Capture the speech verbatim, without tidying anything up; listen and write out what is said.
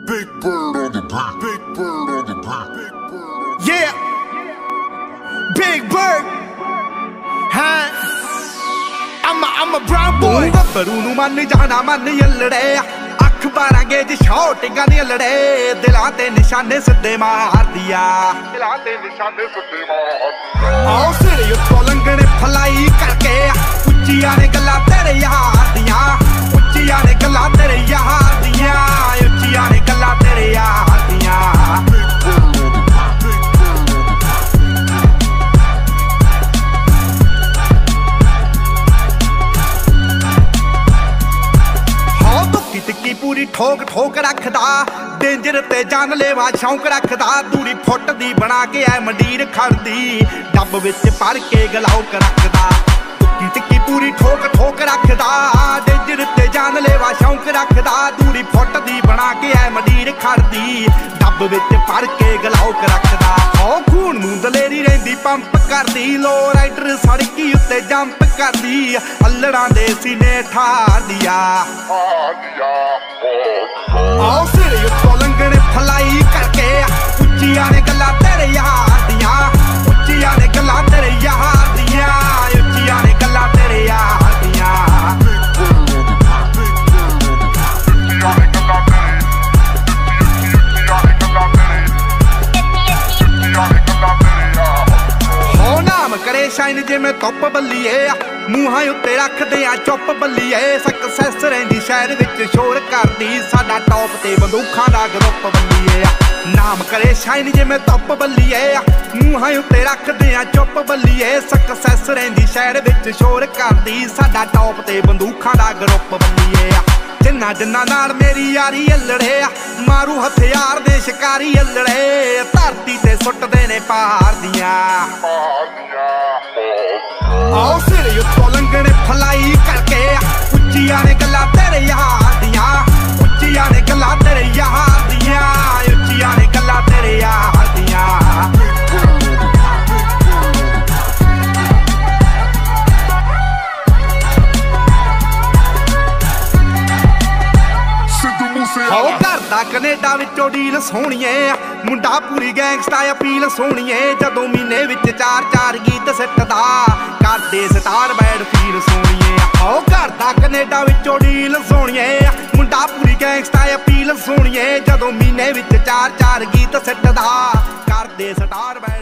Big bird on the beat. Big bird on the beat. Big bird. Yeah. Big bird. Huh? I'm a, I'm a brown boy. ਗੱਭਰੂ ਨੂੰ ਮੰਨ ਜਾਣਾ ਮੰਨ ਯੱਲੜੇ ਅਖਬਾਰਾਂ gauge ਸ਼ੌਟਿੰਗਾਂ ਦੀਆਂ ਲੜੇ ਦਿਲਾਂ ਤੇ ਨਿਸ਼ਾਨੇ ਸਿੱਧੇ ਮਾਰਦੀ ਆ ਦਿਲਾਂ ਤੇ ਨਿਸ਼ਾਨੇ ਸਿੱਧੇ ਮਾਰਦੀ ਆਓ ਸਿਰੇ ਉੱਤੋਂ ਲੰਘਣੇ ਫਲਾਈ ਕਰਕੇ ਉੱਚੀਆਂ ਨੇ ਗੱਲਾਂ ਤੇਰੇ ਯਾਰ ਦੀਆਂ ਉੱਚੀਆਂ ਨੇ ਗੱਲਾਂ ਤੇਰੇ ਯਾਰ ਦੀਆਂ ਉੱਚੀਆਂ ਨੇ ਗੱਲਾਂ ਤੇਰੇ ਯਾਰ ਦੀਆਂ ਟਿੱਕੀ ਪੂਰੀ ਠੋਕ ਠੋਕ ਰੱਖਦਾ ਡੇਂਜਰ ਤੇ ਜਾਨਲੇਵਾ ਸ਼ੌਂਕ ਰੱਖਦਾ ਦੂਰੀ ਫੁੱਟ ਦੀ ਬਣਾ ਕੇ ਐ ਮੰਡੀਰ ਖੜਦੀ ਡੱਬ ਵਿੱਚ ਭਰ ਕੇ ਗਲਾਉਕ ਰੱਖਦਾ ਟਿੱਕੀ ਟਿੱਕੀ ਪੂਰੀ ਠੋਕ ਠੋਕ ਰੱਖਦਾ ਡੇਂਜਰ ਤੇ ਜਾਨਲੇਵਾ ਸ਼ੌਂਕ ਰੱਖਦਾ ਦੂਰੀ ਫੁੱਟ ਦੀ ਬਣਾ ਕੇ ਐ ਮੰਡੀਰ ਖੜਦੀ ਡੱਬ ਵਿੱਚ ਭਰ ਕੇ ਗਲਾਉਕ ਰੱਖਦਾ ਓ ਖੂਨ ਨੂੰ ਦਲੇਰੀ ਰਹਿੰਦੀ ਪੰਪ ਕਰਦੀ ਲੋ ਰਾਈਡਰ ਸੜਕੀ ਉੱਤੇ ਜੰਪ ਕਰਦੀ ਅੱਲੜਾਂ ਦੇ ਸੀਨੇ ਠਾਰਦੀ ਆ ਆਓ ਸਿਰੇ ਉੱਤੋਂ ਲੰਘਣੇ ਫਲਾਈ ਕਰਕੇ ਉੱਚੀਆਂ ਨੇ ਗੱਲਾਂ ਤੇਰੇ ਯਾਰ ਦੀਆਂ ਉੱਚੀਆਂ ਨੇ ਗੱਲਾਂ ਤੇਰੇ ਯਾਰ ਦੀਆਂ ਉੱਚੀਆਂ ਨੇ ਗੱਲਾਂ ਤੇਰੇ ਯਾਰ ਦੀਆਂ ਹੋ ਨਾਮ ਕਰੇ ਸ਼ਾਈਨ ਜਿਵੇਂ ਧੁੱਪ ਬੱਲੀਏ ਮੂੰਹਾਂ ਉੱਤੇ ਰੱਖਦੇ ਆ ਚੁੱਪ ਬੱਲੀਏ ਸਕਸੈਸ ਰਹਿੰਦੀ ਸ਼ਹਿਰ ਵਿੱਚ ਸ਼ੋਰ ਕਰਦੀ ਸਾਡਾ ਟੌਪ ਤੇ ਬੰਦੂਖਾਂ ਦਾ ਗਰੁੱਪ ਬੱਲੀਏ ਨਾਮ ਕਰੇ ਸ਼ਾਈਨ ਜਿਵੇਂ ਧੁੱਪ ਬੱਲੀਏ ਮੂੰਹਾਂ ਉੱਤੇ ਰੱਖਦੇ ਆ ਚੁੱਪ ਬੱਲੀਏ ਸਕਸੈਸ ਰਹਿੰਦੀ ਸ਼ਹਿਰ ਵਿੱਚ ਸ਼ੋਰ ਕਰਦੀ ਸਾਡਾ ਟੌਪ ਤੇ ਬੰਦੂਖਾਂ ਦਾ ਗਰੁੱਪ ਬੱਲੀਏ ਜਿੰਨਾ ਜਿੰਨਾ ਨਾਲ ਮੇਰੀ ਯਾਰੀ ਅੱਲੜੇ ਮਾਰੂ ਹਥਿਆਰ ਦੇ ਸ਼ਿਕਾਰੀ ਅੱਲੜੇ ਧਰਤੀ ਤੇ ਸੁੱਟਦੇ ਨੇ ਪਹਾੜ ਦੀਆਂ ਆਓ ਸਿਰੇ ਉੱਤੋਂ ਲੰਘਣੇ ਫਲਾਈ ਕਰਕੇ ਉੱਚੀਆਂ ਨੇ ਗੱਲਾਂ ਤੇਰੇ ਯਾਰ ਦੀਆਂ ਉੱਚੀਆਂ ਨੇ ਗੱਲਾਂ ਤੇਰੇ ਯਾਰ ਦੀਆਂ ਉੱਚੀਆਂ ਨੇ ਗੱਲਾਂ ਤੇਰੇ ਯਾਰ ਦੀਆਂ ਹੋ ਕਰਦਾ ਕੈਨੇਡਾ ਵਿੱਚੋਂ ਡੀਲ ਸੋਹਣੀਏ ਮੁੰਡਾ ਪੂਰੀ ਗੈਂਗਸਟਾ ਅਪੀਲ ਸੋਹਣੀਏ ਜਦੋਂ ਮਹੀਨੇ ਵਿੱਚ ਚਾਰ ਚਾਰ ਗੀਤ ਸਿੱਟਦਾ ਕਰਦੇ ਸਟਾਰ ਬੈਡ ਫੀਲ ਸੋਹਣੀਏ ਹੋ ਕਰਦਾ ਕੈਨੇਡਾ ਵਿੱਚੋਂ ਡੀਲ ਸੋਹਣੀਏ ਮੁੰਡਾ ਪੂਰੀ ਗੈਂਗਸਟਾ ਅਪੀਲ ਸੋਹਣੀਏ ਜਦੋਂ ਮਹੀਨੇ ਵਿੱਚ ਚਾਰ ਚਾਰ ਗੀਤ ਸਿੱਟਦਾ ਕਰਦੇ ਸਟਾਰ ਬੈਡ